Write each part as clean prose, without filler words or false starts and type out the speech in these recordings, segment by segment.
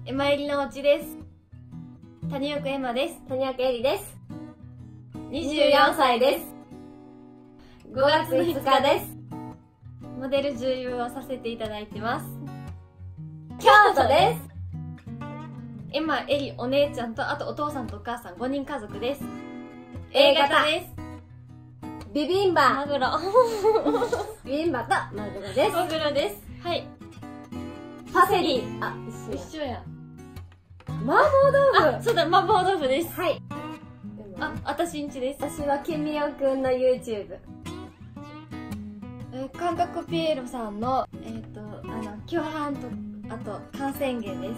エマエリのおちです。谷奥エマです。 谷岡エリです。 24歳です。 5月5日です。 モデル女優をさせていただいてます。 京都です。 エマ、エリ、お姉ちゃんと、あとお父さんとお母さん5人家族です。 A 型です。 ビビンバマグロ。 ビビンバとマグロです。 マグロです。はい。 パセリ。あ、 一緒や。 麻婆豆腐。 そうだ、麻婆豆腐です。 はい。 私んちです。 私はケミオくんの YouTube。 感覚ピエロさんの、共犯と、あと、感染源です。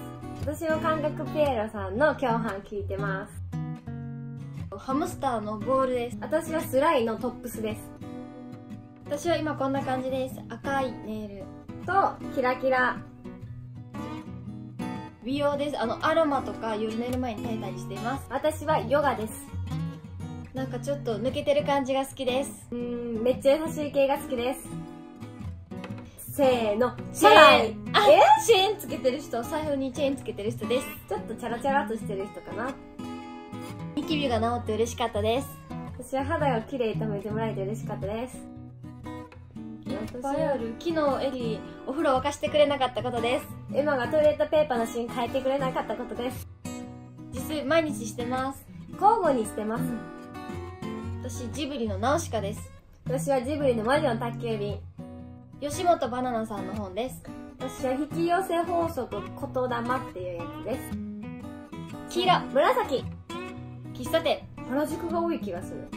私も感覚ピエロさんの共犯聞いてます。 ハムスターのボールです。 私はスライのトップスです。 私は今こんな感じです。赤いネイルとキラキラ美容です。アロマとか夜寝る前に炊いたりしています。 私はヨガです。 なんかちょっと抜けてる感じが好きです。 めっちゃ優しい系が好きです。せーの、 チェーン。チェーンつけてる人、財布にチェーンつけてる人です。 ちょっとチャラチャラっとしてる人かな。 ニキビが治って嬉しかったです。 私は肌が綺麗に留めてもらえて嬉しかったです。 いっぱいある。昨日エリお風呂沸かしてくれなかったことです。 エマがトイレットペーパーの芯変えてくれなかったことです。 自炊毎日してます。 交互にしてます。 私ジブリのナウシカです。 私はジブリの魔女の宅急便。 吉本バナナさんの本です。 私は引き寄せ法則言霊っていうやつです。 黄色。 紫。 喫茶店。 原宿が多い気がする。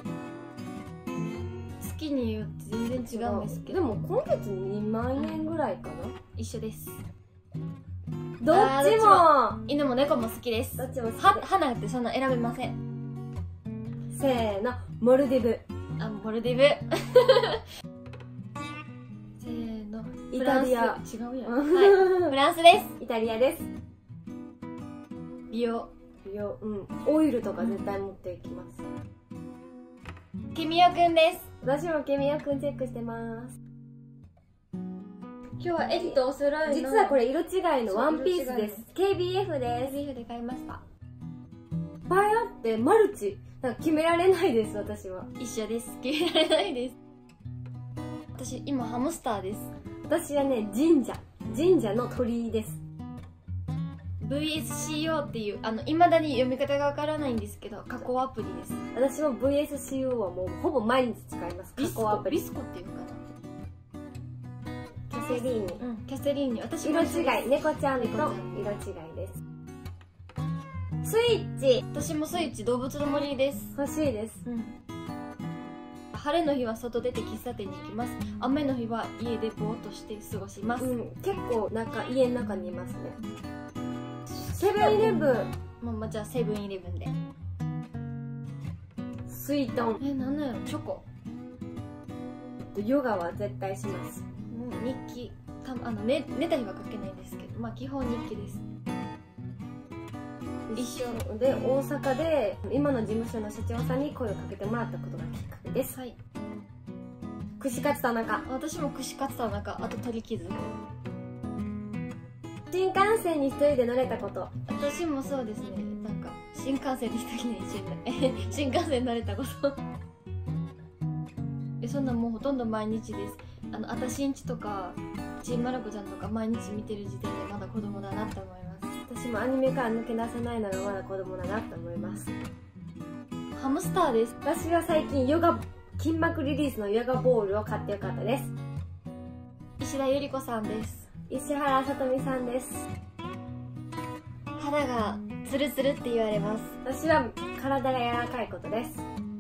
月によって全然違うんですけど。 でも今月2万円ぐらいかな。 一緒です。 どっちも。 犬も猫も好きです。 どっちも好き。 花ってそんな選べません。 せーの、モルディブ。 モルディブ。せーの、 イタリア。 違うやん。はい、フランスです。 イタリアです。 美容。 オイルとか絶対持っていきます。 ケミオくんです。 私もケミオくんチェックしてます。 今日はエリとお揃いの、 実はこれ色違いのワンピースです。KBF です。 KBF で買いました。 いっぱいあってマルチ。なんか決められないです。私は一緒です。決められないです。私今ハムスターです。 私はね、神社の鳥居です。 VSCO っていう未だに読み方がわからないんですけど、加工アプリです。 私も VSCO はもうほぼ毎日使います。加工アプリ。 ビスコっていうのかな。 キャセリーニ。 キャセリーニ。私色違い。猫ちゃんと色違いです。スイッチ。 私もスイッチ動物の森です。 欲しいです。 晴れの日は外出て喫茶店に行きます。雨の日は家でぼーっとして過ごします。 結構家の中にいますね。セブンイレブン。 じゃあセブンイレブンで。 スイトン。 なんなんやろ。チョコ。 ヨガは絶対します。 日記。寝た日は書けないんですけど、基本日記です。 一緒で大阪で今の事務所の社長さんに声をかけてもらったことがきっかけです。 はい。 串カツ田中。 私も串カツ田中。あと鳥貴族。 新幹線に一人で乗れたこと。 私もそうですね。なんか新幹線で一人で新幹線乗れたことそんなんもうほとんど毎日です。あたしんちとかちんまる子ちゃんとか毎日見てる時点でまだ子供だなって思います。 私もアニメから抜け出せないのがまだ子供だなって思います。 ハムスターです。 私は最近筋膜リリースのヨガボールを買ってよかったです。 石田ゆり子さんです。 石原さとみさんです。 肌がツルツルって言われます。 私は体が柔らかいことです。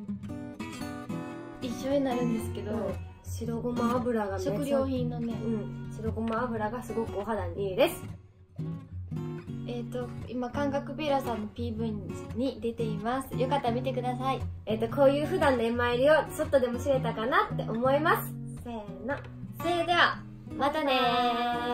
一緒になるんですけど、 白ごま油が食料品のね、 白ごま油がすごくお肌にいいです。 今感覚ピエロさんの PV に出ています。よかったら見てください。 こういう普段のエマ入りをちょっとでも知れたかなって思います。せーの。 それではまたねー。